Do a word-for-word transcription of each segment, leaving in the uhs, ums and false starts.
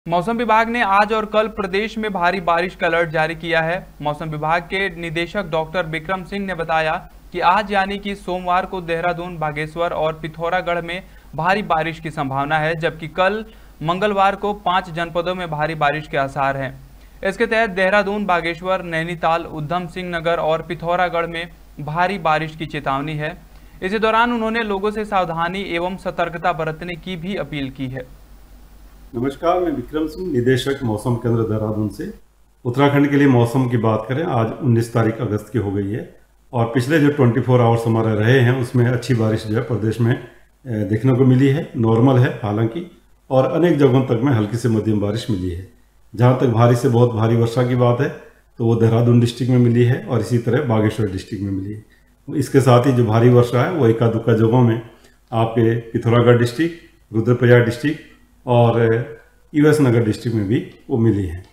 मौसम विभाग ने आज और कल प्रदेश में भारी बारिश का अलर्ट जारी किया है। मौसम विभाग के निदेशक डॉक्टर विक्रम सिंह ने बताया कि आज यानी कि सोमवार को देहरादून, बागेश्वर और पिथौरागढ़ में भारी बारिश की संभावना है, जबकि कल मंगलवार को पांच जनपदों में भारी बारिश के आसार हैं। इसके तहत देहरादून, बागेश्वर, नैनीताल, उधम सिंह नगर और पिथौरागढ़ में भारी बारिश की चेतावनी है। इसी दौरान उन्होंने लोगों से सावधानी एवं सतर्कता बरतने की भी अपील की है। नमस्कार, मैं विक्रम सिंह, निदेशक मौसम केंद्र देहरादून से। उत्तराखंड के लिए मौसम की बात करें, आज उन्नीस तारीख अगस्त की हो गई है और पिछले जो चौबीस आवर्स हमारे रहे हैं उसमें अच्छी बारिश जो है प्रदेश में देखने को मिली है। नॉर्मल है हालांकि, और अनेक जगहों तक में हल्की से मध्यम बारिश मिली है। जहां तक भारी से बहुत भारी वर्षा की बात है तो वो देहरादून डिस्ट्रिक्ट में मिली है और इसी तरह बागेश्वर डिस्ट्रिक्ट में मिली है। इसके साथ ही जो भारी वर्षा है वो एका दुक्का जगहों में आपके पिथौरागढ़ डिस्ट्रिक्ट, रुद्रप्रयाग डिस्ट्रिक्ट और यूएस नगर डिस्ट्रिक्ट में भी वो मिली है।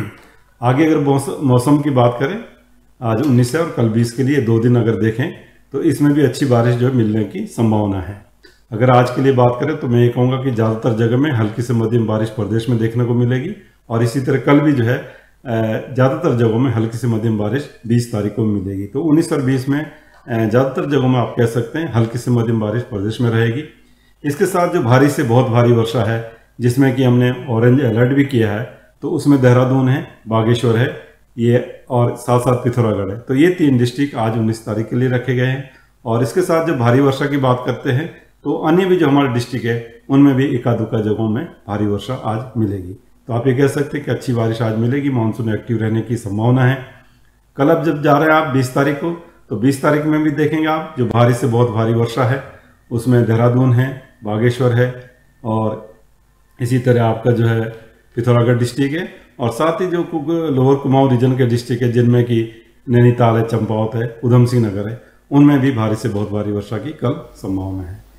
आगे अगर मौसम की बात करें, आज उन्नीस है और कल बीस के लिए दो दिन अगर देखें तो इसमें भी अच्छी बारिश जो है मिलने की संभावना है। अगर आज के लिए बात करें तो मैं ये कहूँगा कि ज़्यादातर जगह में हल्की से मध्यम बारिश प्रदेश में देखने को मिलेगी और इसी तरह कल भी जो है ज़्यादातर जगहों में हल्की से मध्यम बारिश बीस तारीख को मिलेगी। तो उन्नीस और बीस में ज़्यादातर जगहों में आप कह सकते हैं हल्की से मध्यम बारिश प्रदेश में रहेगी। इसके साथ जो भारी से बहुत भारी वर्षा है जिसमें कि हमने ऑरेंज अलर्ट भी किया है, तो उसमें देहरादून है, बागेश्वर है ये और साथ साथ पिथौरागढ़ है। तो ये तीन डिस्ट्रिक्ट आज उन्नीस तारीख के लिए रखे गए हैं। और इसके साथ जब भारी वर्षा की बात करते हैं तो अन्य भी जो हमारे डिस्ट्रिक्ट है उनमें भी एका दुक्का जगहों में भारी वर्षा आज मिलेगी। तो आप ये कह सकते हैं कि अच्छी बारिश आज मिलेगी, मानसून एक्टिव रहने की संभावना है। कल अब जब जा रहे हैं आप बीस तारीख को, तो बीस तारीख में भी देखेंगे आप जो भारी से बहुत भारी वर्षा है उसमें देहरादून है, बागेश्वर है और इसी तरह आपका जो है पिथौरागढ़ डिस्ट्रिक्ट है और साथ ही जो लोअर कुमाऊं रीजन के डिस्ट्रिक्ट है जिनमें कि नैनीताल है, चंपावत है, उधम सिंह नगर है, उनमें भी भारी से बहुत भारी वर्षा की कल संभावना है।